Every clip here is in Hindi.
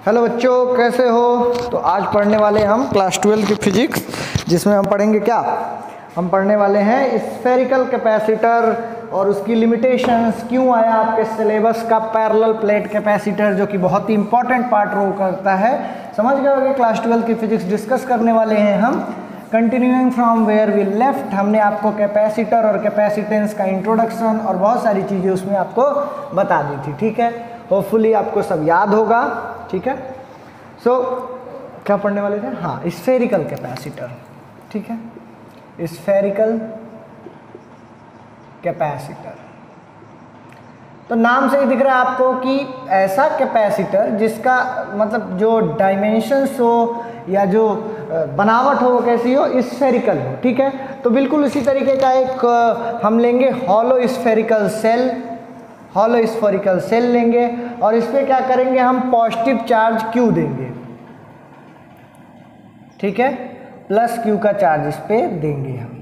हेलो बच्चों, कैसे हो। तो आज पढ़ने वाले हम क्लास 12 की फिजिक्स, जिसमें हम पढ़ेंगे क्या, हम पढ़ने वाले हैं स्फेरिकल कैपेसिटर और उसकी लिमिटेशंस, क्यों आया आपके सिलेबस का पैरेलल प्लेट कैपेसिटर, जो कि बहुत ही इंपॉर्टेंट पार्ट रोल करता है। समझ गए होंगे, क्लास 12 की फिजिक्स डिस्कस करने वाले हैं हम। Continuing from where we left, हमने आपको कैपेसिटर और कैपेसिटेंस का इंट्रोडक्शन और बहुत सारी चीज़ें उसमें आपको बता दी थी। ठीक है, होपफुली आपको सब याद होगा। ठीक है, सो क्या पढ़ने वाले थे, हाँ, स्फेरिकल कैपेसिटर। ठीक है, स्फेरिकल कैपेसिटर, तो नाम से ही दिख रहा है आपको कि ऐसा कैपेसिटर जिसका मतलब जो डायमेंशंस हो या जो बनावट हो वो कैसी हो, स्फेरिकल हो। ठीक है, तो बिल्कुल उसी तरीके का एक हम लेंगे hollow spherical shell, hollow spherical shell लेंगे और इस पर क्या करेंगे, हम पॉजिटिव चार्ज Q देंगे। ठीक है, प्लस Q का चार्ज इस पे देंगे हम।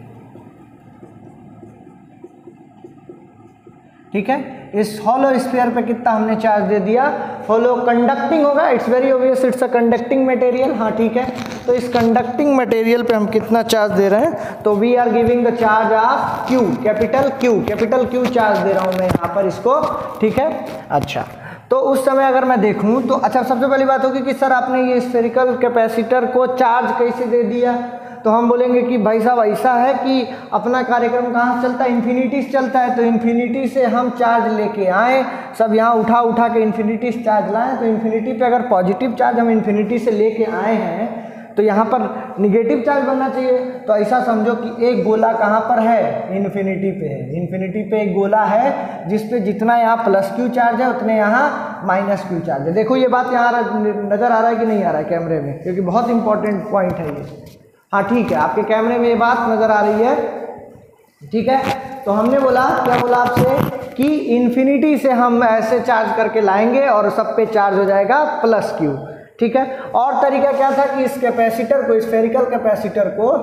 ठीक है, इस हॉलो स्फीयर पे कितना हमने चार्ज दे दिया, हॉलो कंडक्टिंग होगा, it's very obvious, it's a conducting material. हाँ ठीक है, तो इस कंडक्टिंग मटेरियल पे हम कितना चार्ज दे रहे हैं, तो we are giving the charge of Q, capital Q charge दे रहा हूं मैं यहाँ पर इसको। ठीक है, अच्छा, तो उस समय अगर मैं देखूं तो अच्छा, सबसे पहली बात होगी कि सर आपने ये स्फेरिकल कैपेसिटर को चार्ज कैसे दे दिया, तो हम बोलेंगे कि भाई साहब ऐसा है कि अपना कार्यक्रम कहाँ से चलता है, इन्फिनिटी से चलता है। तो इन्फिनिटी से हम चार्ज लेके आए, सब यहाँ उठा के इन्फिनिटी से चार्ज लाएं, तो इन्फिनिटी पे अगर पॉजिटिव चार्ज हम इन्फिनिटी से लेके आए हैं तो यहाँ पर निगेटिव चार्ज बनना चाहिए। तो ऐसा समझो कि एक गोला कहाँ पर है, इन्फिनिटी पे है। इन्फिनिटी पे एक गोला है जिसपे जितना यहाँ प्लस Q चार्ज है उतने यहाँ माइनस Q चार्ज है। देखो ये बात यहाँ नज़र आ रहा है कि नहीं आ रहा है कैमरे में, क्योंकि बहुत इंपॉर्टेंट पॉइंट है ये। हाँ ठीक है, आपके कैमरे में ये बात नज़र आ रही है। ठीक है, तो हमने बोला, क्या बोला आपसे कि इन्फिनिटी से हम ऐसे चार्ज करके लाएंगे और सब पे चार्ज हो जाएगा प्लस Q। ठीक है, और तरीका क्या था कि इस कैपेसिटर को, स्फेरिकल कैपेसिटर को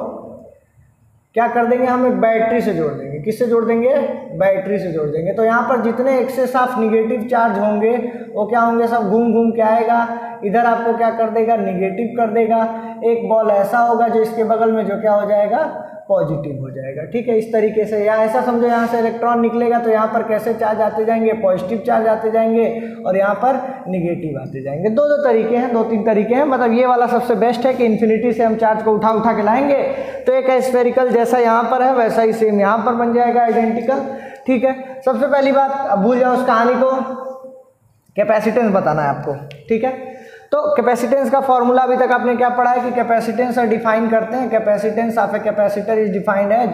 क्या कर देंगे, हम एक बैटरी से जोड़ देंगे। किससे जोड़ देंगे, बैटरी से जोड़ देंगे। तो यहाँ पर जितने एक्सेस ऑफ निगेटिव चार्ज होंगे वो क्या होंगे, सब घूम के आएगा, इधर आपको क्या कर देगा, निगेटिव कर देगा। एक बॉल ऐसा होगा जो इसके बगल में जो क्या हो जाएगा, पॉजिटिव हो जाएगा। ठीक है, इस तरीके से, या ऐसा समझो यहाँ से इलेक्ट्रॉन निकलेगा तो यहाँ पर कैसे चार्ज आते जाएंगे, पॉजिटिव चार्ज आते जाएंगे और यहाँ पर निगेटिव आते जाएंगे। दो तरीके हैं, 2-3 तरीके हैं। मतलब ये वाला सबसे बेस्ट है कि इन्फिनिटी से हम चार्ज को उठा के लाएंगे तो एक स्फेरिकल जैसा यहाँ पर है वैसा ही सेम यहाँ पर बन जाएगा, आइडेंटिकल। ठीक है, सबसे पहली बात, अब भूल जाओ उस कहानी को, कैपेसिटेंस बताना है आपको। ठीक है, तो कैपेसिटेंस का फॉर्मूला अभी तक आपने क्या पढ़ा है कि कैपेसिटेंस डिफाइन करते हैं, capacitance of a capacitor is defined as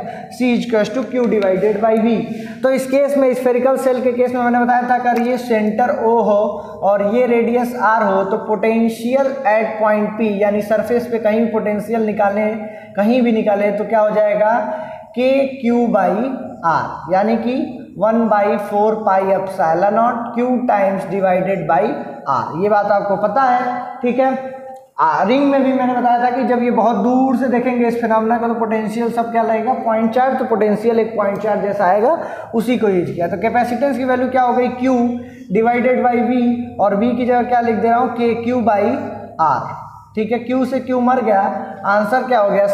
C=Q divided by V। तो इस केस में, स्फेरिकल सेल के केस में मैंने बताया था, अगर ये सेंटर O हो और ये रेडियस R हो तो पोटेंशियल एट पॉइंट P, यानी सरफेस पे कहीं पोटेंशियल निकालें, कहीं भी निकाले तो क्या हो जाएगा, KQ/R, यानी कि 1/4 pi epsilon naught Q times divided by R। ये बात आपको पता है। ठीक है, रिंग में भी मैंने बताया था कि जब ये बहुत दूर से देखेंगे इस फिनोमेना को तो पोटेंशियल सब क्या लगेगा, पॉइंट चार्ज, तो पोटेंशियल एक पॉइंट चार्ज जैसा आएगा, उसी को यूज किया। तो कैपेसिटेंस की वैल्यू क्या हो गई, Q डिवाइडेड बाई V, और V की जगह क्या लिख दे रहा हूँ, KQ/R। ठीक है, Q से Q मर गया, आंसर क्या हो गया,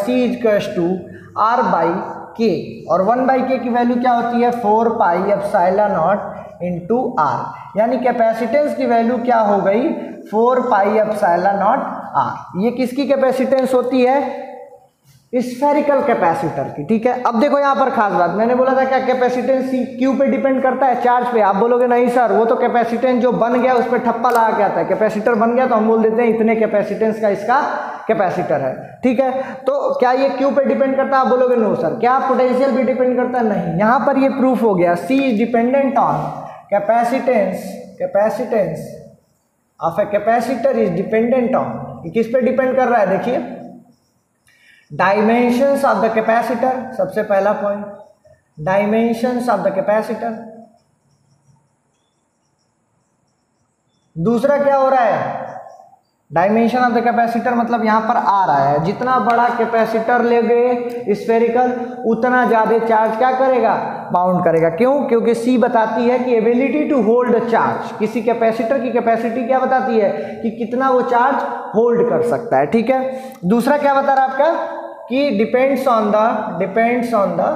C=R/K, और 1/K की वैल्यू क्या होती है, 4 pi epsilon naught into R, यानी कैपेसिटेंस की वैल्यू क्या हो गई, 4 पाई एप्सिलॉन नॉट R। ये किसकी कैपेसिटेंस होती है, स्फेरिकल कैपेसिटर की। ठीक है, अब देखो यहाँ पर खास बात, मैंने बोला था क्या कैपेसिटेंस Q पे डिपेंड करता है, चार्ज पे। आप बोलोगे नहीं सर, वो तो कैपेसिटेंस जो बन गया उस पर ठप्पा लगा के आता है, कैपेसिटर बन गया तो हम बोल देते हैं इतने कैपेसिटेंस का इसका कैपेसिटर है। ठीक है, तो क्या ये Q पे डिपेंड करता है, आप बोलोगे नो सर। क्या पोटेंशियल भी डिपेंड करता है, नहीं। यहाँ पर ये प्रूफ हो गया, C is dependent on capacitance of a capacitor is dependent on, किस पे डिपेंड कर रहा है, देखिए, डायमेंशंस ऑफ द कैपेसिटर, सबसे पहला point, dimensions of the capacitor. दूसरा क्या हो रहा है, डायमेंशन ऑफ द कैपेसिटर मतलब यहाँ पर आ रहा है, जितना बड़ा कैपेसिटर लेंगे स्फेरिकल उतना ज़्यादा चार्ज क्या करेगा, बाउंड करेगा। क्यों? क्योंकि सी बताती है कि एबिलिटी टू होल्ड चार्ज, किसी कैपेसिटर की कैपेसिटी क्या बताती है कि कितना वो चार्ज होल्ड कर सकता है। ठीक है, दूसरा क्या बता रहा है आपका कि डिपेंड्स ऑन द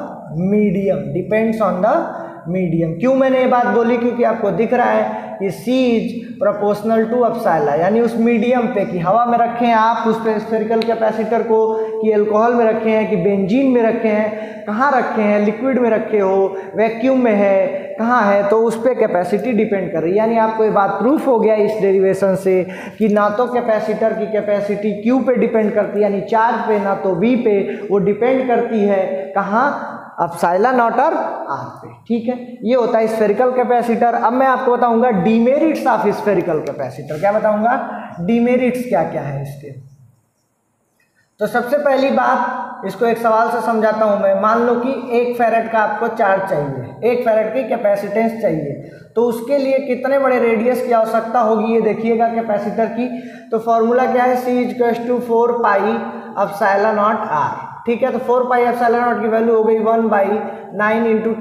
मीडियम। क्यों मैंने ये बात बोली? क्योंकि आपको दिख रहा है कि C is proportional to epsilon, यानी उस मीडियम पे कि हवा में रखे हैं आप उस पे स्फेरिकल कैपेसिटर को, कि अल्कोहल में रखे हैं, कि बेंजीन में रखे हैं, कहाँ रखे हैं, लिक्विड में रखे हो, वैक्यूम में है, कहाँ है, तो उस पर कैपेसिटी डिपेंड कर रही है। यानी आपको ये बात प्रूफ हो गया इस डेरिवेशन से कि ना तो कैपेसिटर की कैपेसिटी Q पे डिपेंड करती है यानी चार्ज पे, ना तो V पे, वो डिपेंड करती है कहाँ, एप्सिलॉन नॉट और R पे। ठीक है, ये होता है स्फेरिकल कैपेसिटर। अब मैं आपको बताऊंगा डीमेरिट्स ऑफ स्फेरिकल कैपेसिटर। क्या बताऊंगा? डीमेरिट्स क्या क्या है इसके। तो सबसे पहली बात, इसको एक सवाल से समझाता हूं मैं। मान लो कि 1 फैरेड का आपको चार्ज चाहिए, 1 फैरेड की कैपेसिटेंस चाहिए, तो उसके लिए कितने बड़े रेडियस की आवश्यकता होगी ये देखिएगा कैपेसिटर की। तो फॉर्मूला क्या है, C = 4 pi epsilon naught R। ठीक है, तो 4 पाई एप्सिलॉन नॉट की वैल्यू हो गई 1/9 ×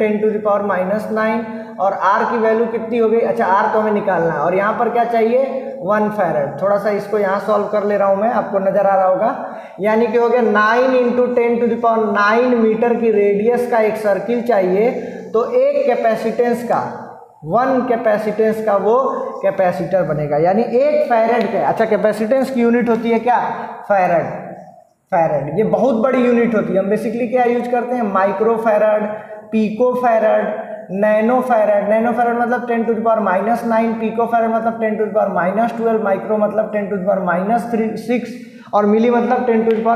10⁻⁹ और R की वैल्यू कितनी हो गई? अच्छा, R तो हमें निकालना है और यहाँ पर क्या चाहिए, 1 फैरेड। थोड़ा सा इसको यहाँ सॉल्व कर ले रहा हूँ मैं, आपको नजर आ रहा होगा। यानी कि हो गया 9 × 10⁹ मीटर की रेडियस का एक सर्किल चाहिए, तो एक कैपेसिटेंस का 1 कैपेसिटेंस का वो कैपेसिटर बनेगा, यानी 1 फैरेड का। अच्छा, कैपेसिटेंस की यूनिट होती है क्या, फैरेड। ये बहुत बड़ी यूनिट होती है। हम बेसिकली क्या यूज करते हैं, micro farad, pico farad, nano farad मतलब 10⁻⁹, पिको फैरेड मतलब 10⁻⁻12, माइक्रो मतलब 10⁻⁻6 और मिली मतलब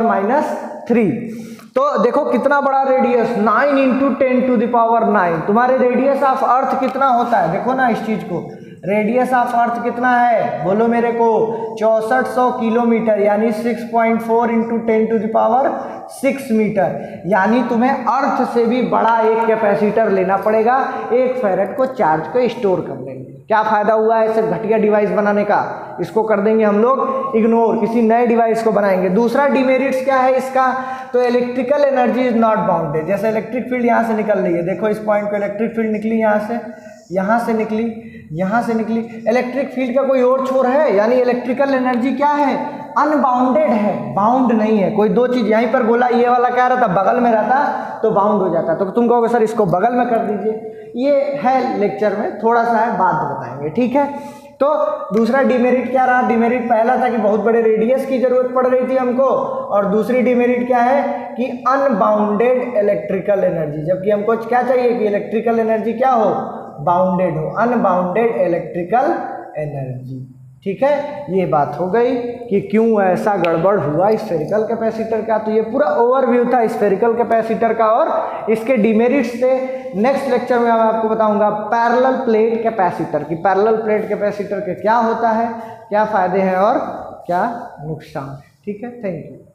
10⁻⁻3। तो देखो कितना बड़ा रेडियस, 9 × 10⁹ तुम्हारे रेडियस ऑफ अर्थ कितना होता है, देखो ना इस चीज को। रेडियस ऑफ अर्थ कितना है, बोलो मेरे को, 6400 किलोमीटर, यानी 6.4 × 10⁶ मीटर। यानी तुम्हें अर्थ से भी बड़ा एक कैपेसिटर लेना पड़ेगा 1 फैरेड को चार्ज को स्टोर करने में। क्या फायदा हुआ है ऐसे घटिया डिवाइस बनाने का, इसको कर देंगे हम लोग इग्नोर, किसी नए डिवाइस को बनाएंगे। दूसरा डिमेरिट्स क्या है इसका, तो electrical energy is not bounded. जैसे इलेक्ट्रिक फील्ड यहाँ से निकल रही है, देखो इस पॉइंट पे इलेक्ट्रिक फील्ड निकली, यहाँ से निकली। इलेक्ट्रिक फील्ड का कोई और छोर है, यानी इलेक्ट्रिकल एनर्जी क्या है, अनबाउंडेड है, बाउंड नहीं है। कोई दो चीज यहीं पर बोला, ये वाला क्या रहता, बगल में रहता तो बाउंड हो जाता, तो तुम कहोगे सर इसको बगल में कर दीजिए। ये है लेक्चर में, थोड़ा सा है, बाद में बताएंगे। ठीक है, तो दूसरा डिमेरिट क्या रहा, डिमेरिट पहला था कि बहुत बड़े रेडियस की जरूरत पड़ रही थी हमको, और दूसरी डिमेरिट क्या है कि अनबाउंडेड इलेक्ट्रिकल एनर्जी, जबकि हमको क्या चाहिए कि इलेक्ट्रिकल एनर्जी क्या हो, बाउंडेड हो, अनबाउंडेड इलेक्ट्रिकल एनर्जी। ठीक है, ये बात हो गई कि क्यों ऐसा गड़बड़ हुआ स्फेरिकल कैपेसिटर का। तो ये पूरा ओवरव्यू था स्फेरिकल कैपेसिटर का और इसके डिमेरिट्स थे। नेक्स्ट लेक्चर में मैं आपको बताऊंगा पैरेलल प्लेट कैपेसिटर की, पैरेलल प्लेट कैपेसिटर के क्या होता है, क्या फायदे हैं और क्या नुकसान है। ठीक है, थैंक यू।